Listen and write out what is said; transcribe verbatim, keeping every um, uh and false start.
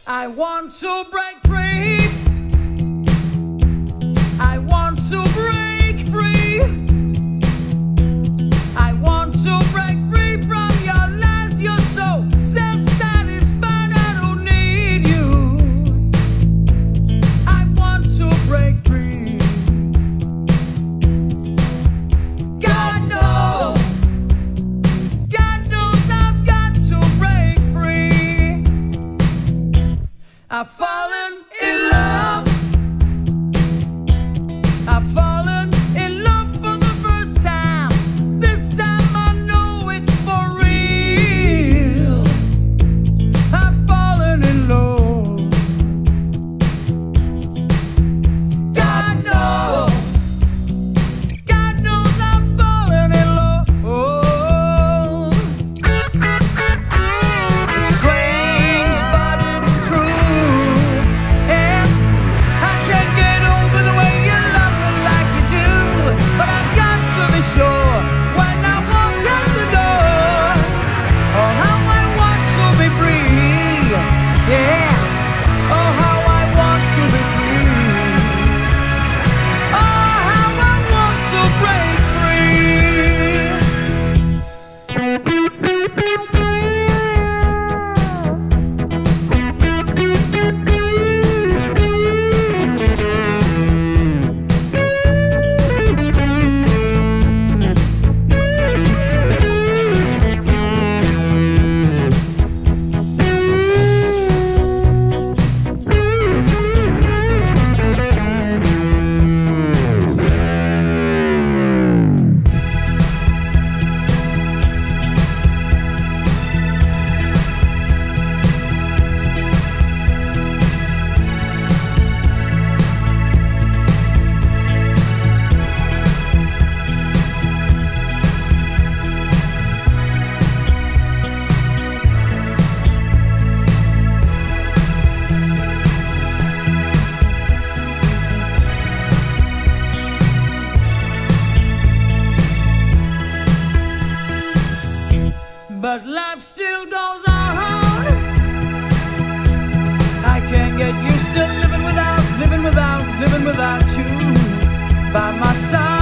I want to break free. I want to break free. I want to break free from your lies. You're so self-satisfied, I don't need you. I want to break free. God knows, God knows I've got to break free. I've fallen in love. I've fallen in love for the first time. This time I know it's for real. I've fallen in love. God knows, God knows I've fallen in love. Strange but it's true. And I can't get over the way you love me like you do. But I've got to be sure when I walk out the door, oh how I want to be free. Yeah, oh how I want to be free. Oh how I want to break but life still goes on. I can't get used to living without, living without, living without you by my side.